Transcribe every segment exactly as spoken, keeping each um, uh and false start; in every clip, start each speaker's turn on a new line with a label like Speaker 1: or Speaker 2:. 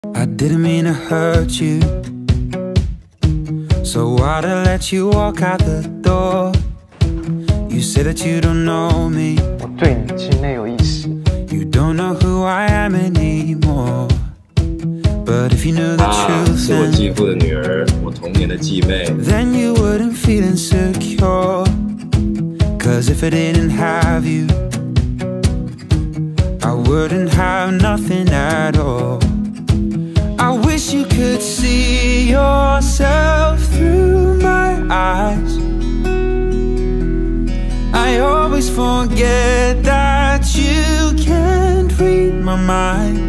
Speaker 1: I didn't mean to hurt you, so why'd I let you walk out the door? You say that you don't know me,
Speaker 2: 我对你既没有意思。
Speaker 1: You don't know who I am anymore. But if you knew the truth,
Speaker 3: 是我继父的女儿，我童年的继妹。
Speaker 1: Then you wouldn't feel insecure. Cause if I didn't have you, I wouldn't have nothing at all. I wish you could see yourself through my eyes. I always forget that you can't read my mind.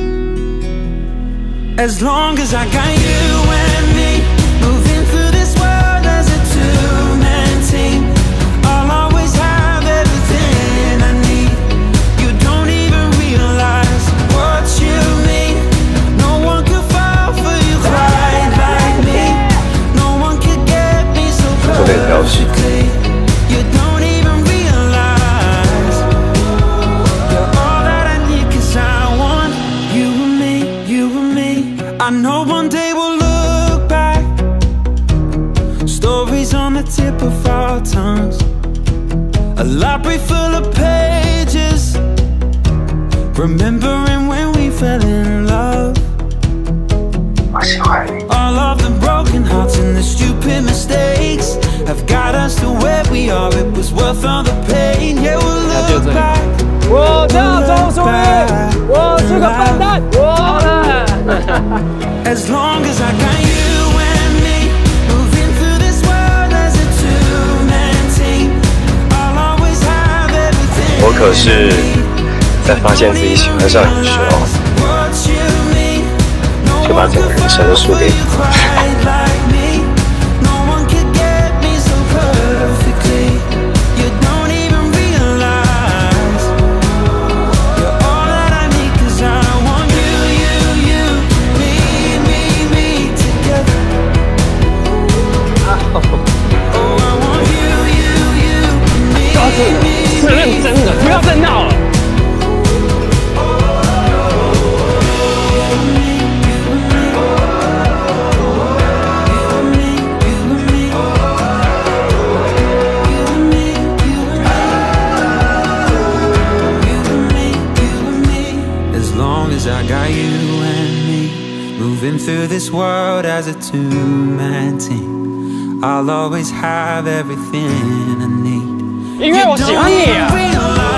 Speaker 1: As long as I got you and me, moving through this world as a two-man team, I'll always have everything I need. You don't even realize what you mean. No one could fall for you quite like me. No one could get me so perfectly. You don't even realize you're all that I need, 'cause I want you and me, you and me. I know one day we'll look back, stories on the tip of our tongues, a library full of pages, remembering when we fell in love. All of the broken hearts and the stupid mistakes have got us to where we are. It was worth all the pain. Yeah, we'll look back.
Speaker 4: 我叫周淑怡，我是个笨蛋，我了。
Speaker 1: As long as I got you and me, moving through this world as a two-man team, I'll always have everything.
Speaker 2: 我可是在发现自己喜欢上你的时候，就把整个人生都输给你。
Speaker 4: 是认真的，不要再闹了。
Speaker 1: As long as I got you and me, moving through this world as a two-man team, I'll always have everything I need.
Speaker 4: 因为我喜欢你啊。